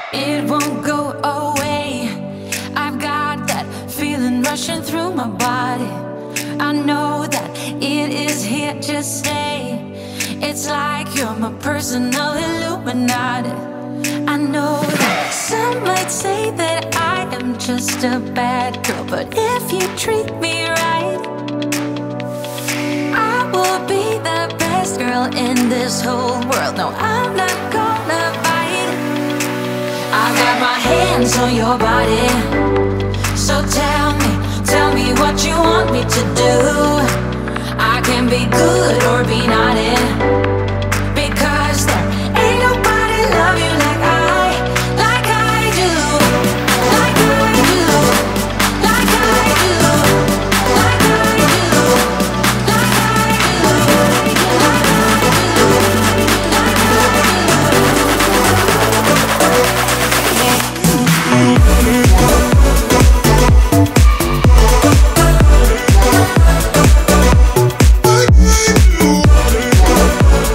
It won't go away. I've got that feeling rushing through my body. I know that it is here to stay. It's like you're my personal Illuminati. I know that some might say that I am just a bad girl, but if you treat me right, I will be the best girl in this whole world. No, I'm not gonna bite. I got my hands on your body, so tell me what you want me to do. I can be good or be naughty, because there ain't nobody love you like I do, like I do, like I do, like I do, like I do, like I do.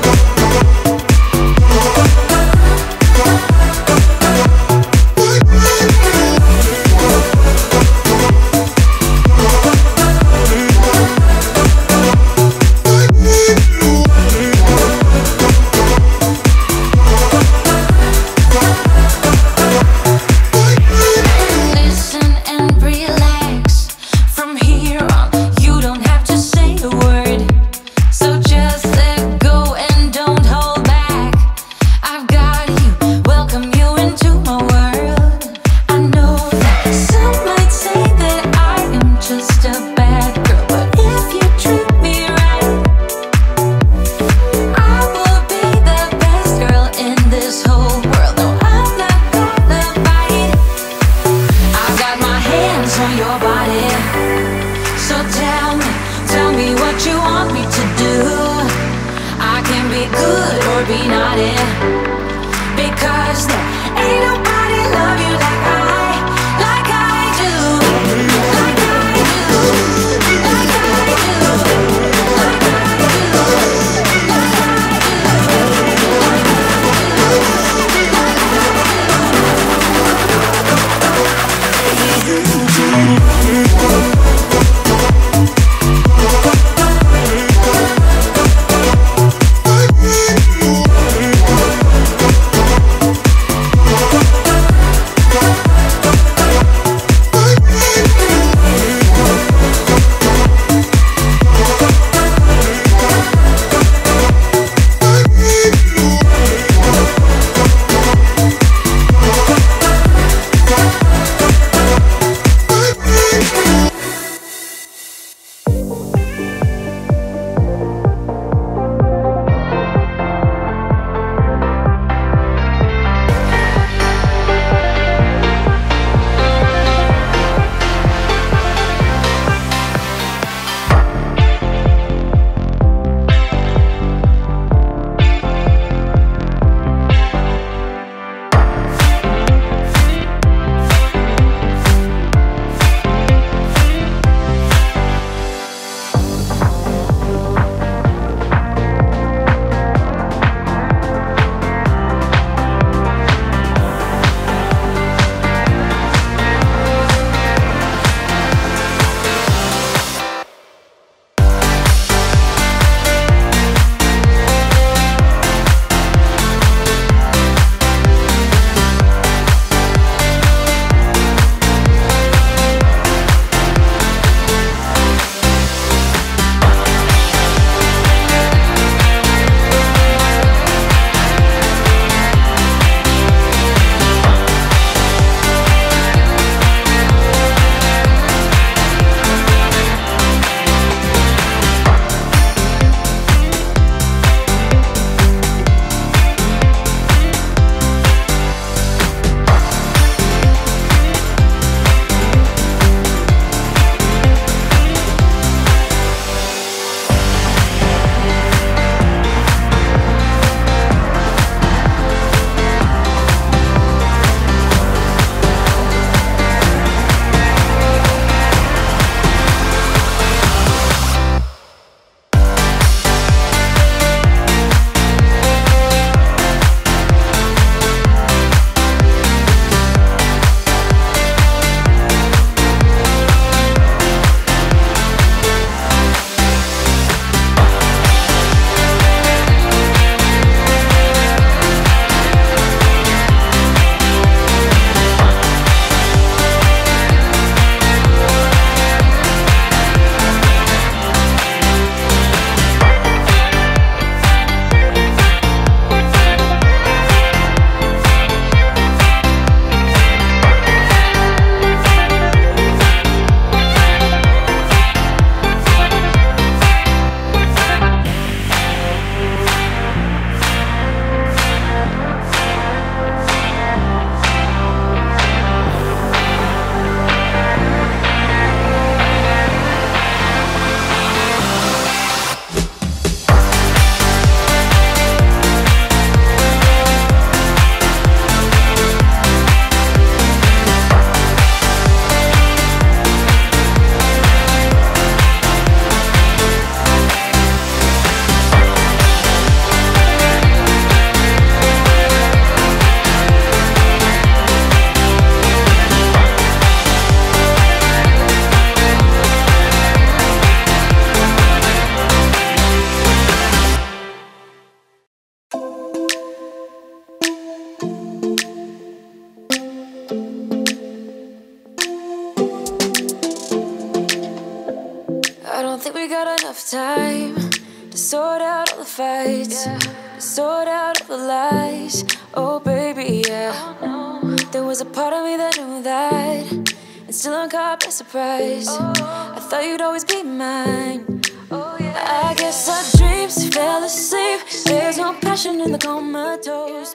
got enough time to sort out all the fights, to sort out all the lies. Oh baby, yeah. There was a part of me that knew that, and still I'm caught by surprise. I thought you'd always be mine. I guess our dreams fell asleep. There's no passion in the comatose.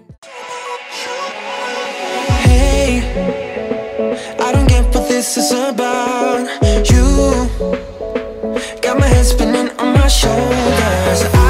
Hey, I don't get what this is about. You got my head spinning on my shoulders.